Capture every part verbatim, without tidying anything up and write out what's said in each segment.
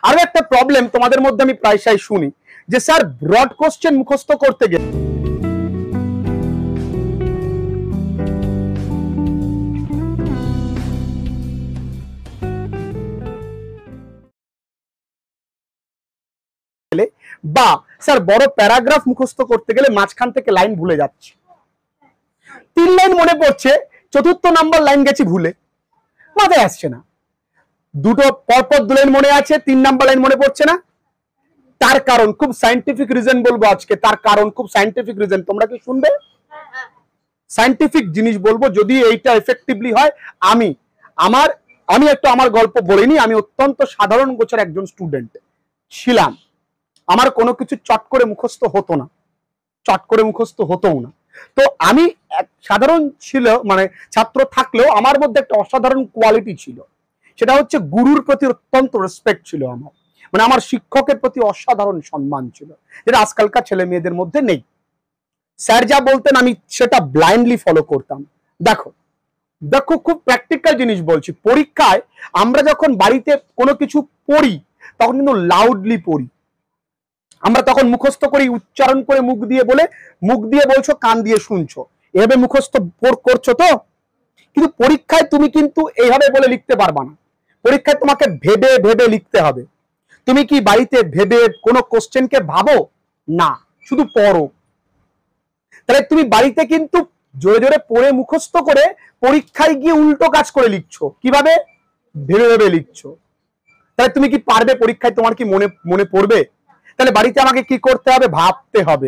আরো একটা প্রবলেম তোমাদের মধ্যে আমি প্রায়শই শুনি যে স্যার ব্রড কোশ্চেন মুখস্থ করতে গেলে বা স্যার বড় প্যারাগ্রাফ মুখস্থ করতে গেলে মাঝখান থেকে লাইন ভুলে যাচ্ছে, তিন লাইন মনে পড়ছে, চতুর্থ নাম্বার লাইন গেছি ভুলে, মাথায় আসছে না। দুটো পরপর দু লাইন মনে আছে, তিন নাম্বার লাইন মনে পড়ছে না। তার কারণ খুব সায়েন্টিফিক রিজন বলবো আজকে, তার কারণ খুব সায়েন্টিফিক রিজন। তোমরা কি শুনবে? সায়েন্টিফিক জিনিস বলবো, যদি এইটা এফেক্টিভলি হয়। আমি আমার আমি একটু আমার গল্প বলিনি। আমি অত্যন্ত সাধারণ গোছের একজন স্টুডেন্ট ছিলাম। আমার কোনো কিছু চট করে মুখস্থ হতো না, চট করে মুখস্থ হতোও না। তো আমি সাধারণ ছিল মানে ছাত্র থাকলেও আমার মধ্যে একটা অসাধারণ কোয়ালিটি ছিল, সেটা হচ্ছে গুরুর প্রতি অত্যন্ত রেসপেক্ট ছিল আমার, মানে আমার শিক্ষকের প্রতি অসাধারণ সম্মান ছিল, যেটা আজকালকার ছেলে মেয়েদের মধ্যে নেই। স্যার যা বলতেন আমি সেটা ব্লাইন্ডলি ফলো করতাম। দেখো দেখো খুব প্র্যাকটিক্যাল জিনিস বলছি। পরীক্ষায় আমরা যখন বাড়িতে কোনো কিছু পড়ি তখন কিন্তু লাউডলি পড়ি, আমরা তখন মুখস্থ করি, উচ্চারণ করে মুখ দিয়ে বলে, মুখ দিয়ে বলছো কান দিয়ে শুনছো, এভাবে মুখস্থ করছো তো। কিন্তু পরীক্ষায় তুমি কিন্তু এইভাবে বলে লিখতে পারবা না। পরীক্ষায় তোমাকে ভেবে ভেবে লিখতে হবে। তুমি কি বাড়িতে ভেবে কোনো কোশ্চেনকে ভাবো? না, শুধু পড়ো। তাহলে তুমি বাড়িতে কিন্তু জোরে জোরে পড়ে মুখস্থ করে পরীক্ষায় গিয়ে উল্টো কাজ করে লিখছো। কিভাবে? ভেবে ভেবে লিখছো। তাহলে তুমি কি পারবে পরীক্ষায়? তোমার কি মনে মনে পড়বে? তাহলে বাড়িতে আমাকে কি করতে হবে? ভাবতে হবে।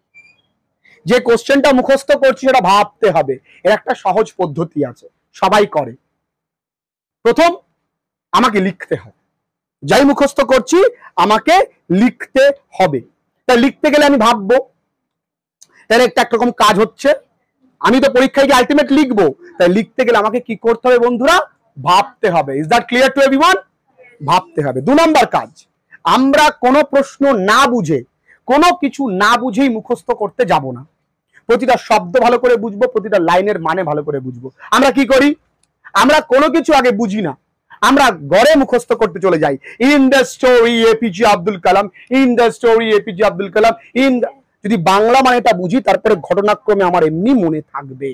যে কোশ্চেনটা মুখস্থ করছি সেটা ভাবতে হবে। এর একটা সহজ পদ্ধতি আছে, সবাই করে। প্রথম আমাকে লিখতে হবে, যাই মুখস্থ করছি আমাকে লিখতে হবে। তাই লিখতে গেলে আমি ভাববো, তাহলে একটা একরকম কাজ হচ্ছে। আমি তো পরীক্ষায় গিয়ে আলটিমেট লিখবো, তাই লিখতে গেলে আমাকে কি করতে হবে বন্ধুরা? ভাবতে হবে। Is that clear to everyone? ভাবতে হবে। দু নম্বর কাজ, আমরা কোনো প্রশ্ন না বুঝে, কোনো কিছু না বুঝেই মুখস্থ করতে যাব না। প্রতিটা শব্দ ভালো করে বুঝবো, প্রতিটা লাইনের মানে ভালো করে বুঝবো। আমরা কি করি? আমরা কোনো কিছু আগে বুঝি না, আমরা গড়ে মুখস্থ করতে চলে যাই। In the story APJ Abdul Kalam, in the story APJ Abdul Kalam, in যদি বাংলা মানেটা বুঝি তারপরে ঘটনাক্রমে আমার এমনি মনে থাকবে।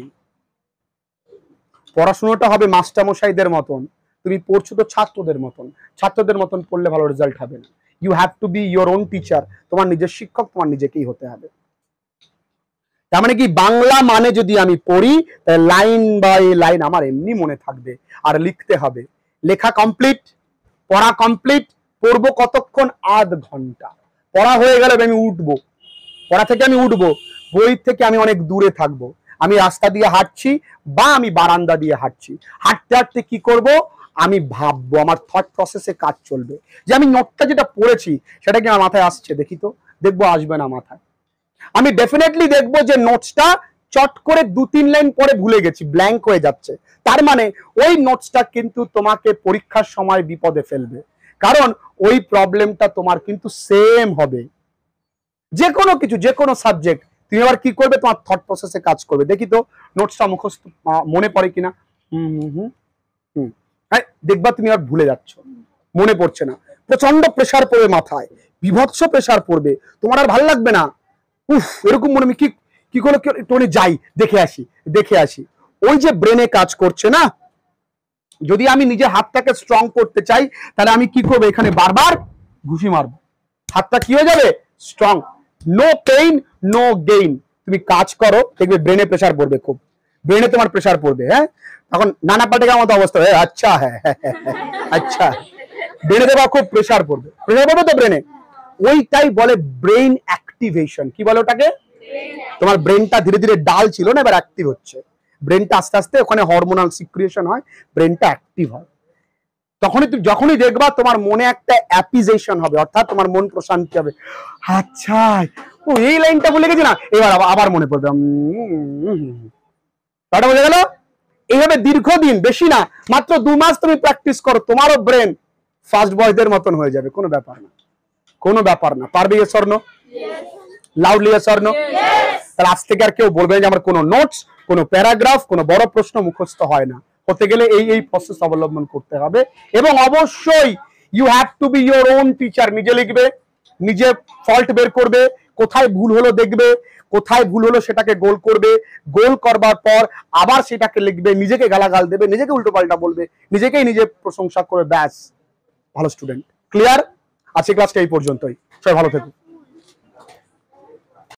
পড়াশোনাটা হবে মাস্টারমশাইদের মতন, তুমি পড়ছো তো ছাত্রদের মতন। ছাত্রদের মতন পড়লে ভালো রেজাল্ট হবে না। You have to be your own teacher. তোমার নিজের শিক্ষক তোমার নিজেকেই হতে হবে। তার মানে কি, বাংলা মানে যদি আমি পড়ি লাইন বাই লাইন আমার এমনি মনে থাকবে। আর লিখতে হবে। লেখা কমপ্লিট, পড়া কমপ্লিট। পড়বো কতক্ষণ? আধ ঘন্টা। পড়া হয়ে গেলে আমি উঠবো, পড়া থেকে আমি উঠবো, বই থেকে আমি অনেক দূরে থাকবো। আমি রাস্তা দিয়ে হাঁটছি বা আমি বারান্দা দিয়ে হাঁটছি, হাঁটতে হাঁটতে কি করব? আমি ভাববো, আমার থট প্রসেসে কাজ চলবে যে আমি নোটটা যেটা পড়েছি সেটা কি আমার মাথায় আসছে, দেখি তো। দেখবো আসবে না মাথায়। আমি ডেফিনেটলি দেখবো যে নোটসটা চট করে দু তিন লাইন পরে ভুলে গেছি, ব্ল্যাঙ্ক হয়ে যাচ্ছে। তার মানে ওই নোটসটা কিন্তু তোমাকে পরীক্ষার সময় বিপদে ফেলবে, কারণ ওই প্রবলেমটা তোমার কিন্তু সেম হবে। যে কোনো কিছু, যে কোনো সাবজেক্ট, তুমি আবার কি করবে? তোমার থট প্রসেসে কাজ করবে। দেখি তো নোটসটা মুখস্থ মনে পড়ে কিনা। হুম হুম হুম হুম হ্যাঁ, দেখবা তুমি আর ভুলে যাচ্ছ, মনে পড়ছে না। প্রচন্ড প্রেসার পড়বে মাথায়, বিভৎস প্রেসার পড়বে, তোমার আর ভালো লাগবে না। উফ, এরকম মনে কি কি করে একটু যাই, দেখে আসি দেখে আসি ওই যে ব্রেনে কাজ করছে না। যদি আমি নিজের হাতটাকে স্ট্রং করতে চাই তাহলে আমি কি করবো? এখানে বারবার ঘুষি মারবো, হাতটা কি হয়ে যাবে? Strong. No pain no gain. তুমি কাজ করো, দেখবে ব্রেনে প্রেসার পড়বে, খুব ব্রেনে তোমার প্রেসার পড়বে। হ্যাঁ, তখন নানা পাটেকার মতো অবস্থা। হ্যাঁ আচ্ছা, হ্যাঁ আচ্ছা, ব্রেনে দেবা খুব প্রেসার পড়বে। প্রেসার পড়বে তো ব্রেনে, ওইটাই বলে ব্রেইন অ্যাক্টিভেশন। কি বলে ওটাকে? তোমার ব্রেনটা ধীরে ধীরে ডাল ছিল না, এবার অ্যাক্টিভ হচ্ছে। ব্রেনটা আস্তে আস্তে ওখানে হরমোনাল সিক্রিয়েশন হয়, ব্রেনটা অ্যাক্টিভ হয়। তখনই তুমি যখনই দেখবা তোমার মনে একটা অ্যাপিজেশন হবে, অর্থাৎ তোমার মন প্রশান্তি হবে। আচ্ছা, ও এই লাইনটা ভুলে গেছি না, এবার আবার মনে পড়বে। তাটা বোঝা গেল? এইভাবে দীর্ঘদিন, বেশি না, মাত্র দু মাস তুমি প্র্যাকটিস করো, তোমারও ব্রেন ফার্স্ট বয়দের মতন হয়ে যাবে। কোনো ব্যাপার না, কোনো ব্যাপার না। পারবে? Yes or no? Loudly yes or no? তাহলে আজ থেকে আর কেউ বলবে যে আমার কোনো নোটস, কোনো প্যারাগ্রাফ, কোনো বড় প্রশ্ন মুখস্থ হয় না। হতে গেলে এই এই প্রসেস অবলম্বন করতে হবে। এবং অবশ্যই you have to be your own teacher. নিজে লিখবে, নিজে ফল্ট বের করবে, কোথায় ভুল হলো দেখবে, কোথায় ভুল হলো সেটাকে গোল করবে, গোল করবার পর আবার সেটাকে লিখবে, নিজেকে গালাগাল দেবে, নিজেকে উল্টো পাল্টা বলবে, নিজেকেই নিজে প্রশংসা করবে, ব্যাস ভালো স্টুডেন্ট। ক্লিয়ার? আজকে ক্লাসটা এই পর্যন্তই, সবাই ভালো থেকো।